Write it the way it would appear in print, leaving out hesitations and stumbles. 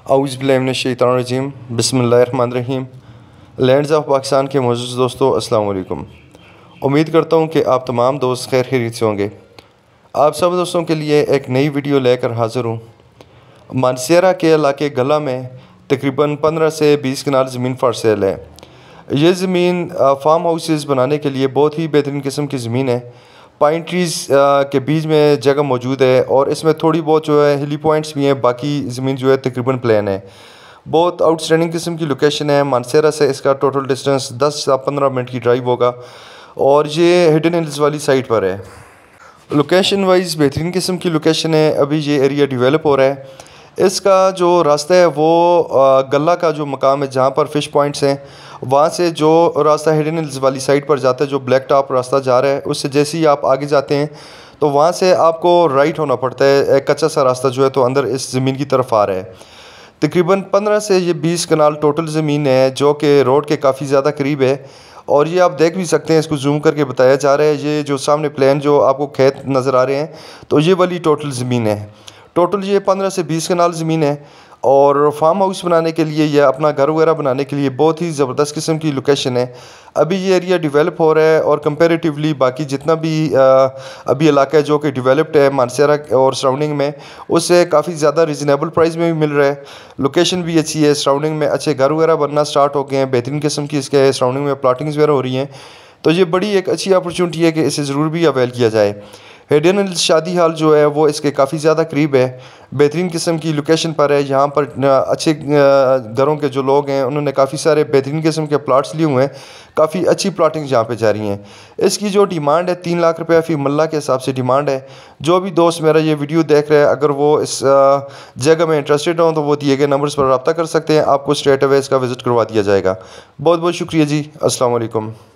औज़ुबिल्लाहिमिनश्शैतानिर्रजीम बिस्मिल्लाहिर्रहमानिर्रहीम। Lands of Pakistan के मोअज़्ज़ज़ दोस्तों, अस्सलाम वालेकुम। उम्मीद करता हूँ कि आप तमाम दोस्त खैर खैरियत से होंगे। आप सब दोस्तों के लिए एक नई वीडियो लेकर हाज़िर हूँ। मानसेरा के इलाके गला में तकरीबन 15 से 20 कनाल ज़मीन फॉर सेल है। ये ज़मीन फार्म हाउसेस बनाने के लिए बहुत ही बेहतरीन किस्म की ज़मीन है। पाइन ट्रीज़ के बीच में जगह मौजूद है और इसमें थोड़ी बहुत जो है हिली पॉइंट्स भी हैं। बाकी ज़मीन जो है तकरीबन प्लेन है। बहुत आउटस्टैंडिंग किस्म की लोकेशन है। मानसेरा से इसका टोटल डिस्टेंस 10 से 15 मिनट की ड्राइव होगा और ये हिडन हिल्स वाली साइट पर है। लोकेशन वाइज बेहतरीन किस्म की लोकेशन है। अभी ये एरिया डेवलप हो रहा है। इसका जो रास्ता है वो गल्ला का जो मकाम है जहाँ पर फ़िश पॉइंट्स हैं, वहाँ से जो रास्ता हिडन हिल्स वाली साइड पर जाता है, जो ब्लैक टॉप रास्ता जा रहा है, उससे जैसे ही आप आगे जाते हैं तो वहाँ से आपको राइट होना पड़ता है। एक कच्चा सा रास्ता जो है तो अंदर इस ज़मीन की तरफ आ रहा है। तकरीबन 15 से ये 20 कनाल टोटल ज़मीन है जो कि रोड के काफ़ी ज़्यादा करीब है। और ये आप देख भी सकते हैं, इसको जूम करके बताया जा रहा है। ये जो सामने प्लेन जो आपको खेत नज़र आ रहे हैं, तो ये वाली टोटल ज़मीन है। टोटल ये 15 से 20 कनाल ज़मीन है और फार्म हाउस बनाने के लिए या अपना घर वगैरह बनाने के लिए बहुत ही ज़बरदस्त किस्म की लोकेशन है। अभी ये एरिया डेवलप हो रहा है और कंपैरेटिवली बाकी जितना भी अभी इलाका है जो कि डेवलप्ड है मानसेरा और सराउंडिंग में, उससे काफ़ी ज़्यादा रिजनेबल प्राइस में भी मिल रहा है। लोकेशन भी अच्छी है। सराउंडिंग में अच्छे घर वगैरह बनना स्टार्ट हो गए हैं। बेहतरीन किस्म की इसके सराउंडिंग में प्लाटिंग्स वगैरह हो रही हैं। तो ये बड़ी एक अच्छी अपॉर्चुनिटी है कि इसे ज़रूर भी अवेल किया जाए। हिडन हिल्स शादी हाल जो है वो इसके काफ़ी ज़्यादा करीब है। बेहतरीन किस्म की लोकेशन पर है। यहाँ पर अच्छे घरों के जो लोग हैं उन्होंने काफ़ी सारे बेहतरीन किस्म के प्लाट्स लिए हुए हैं। काफ़ी अच्छी प्लाटिंग यहाँ पे जा रही हैं। इसकी जो डिमांड है 3 लाख रुपये फ़ी मल्ला के हिसाब से डिमांड है। जो भी दोस्त मेरा ये वीडियो देख रहे हैं, अगर वो इस जगह में इंटरेस्टेड हों तो वो दिए गए नंबर्स पर रब्ता कर सकते हैं। आपको स्ट्रेट अवे इसका विज़िट करवा दिया जाएगा। बहुत बहुत शुक्रिया जी। अस्सलाम वालेकुम।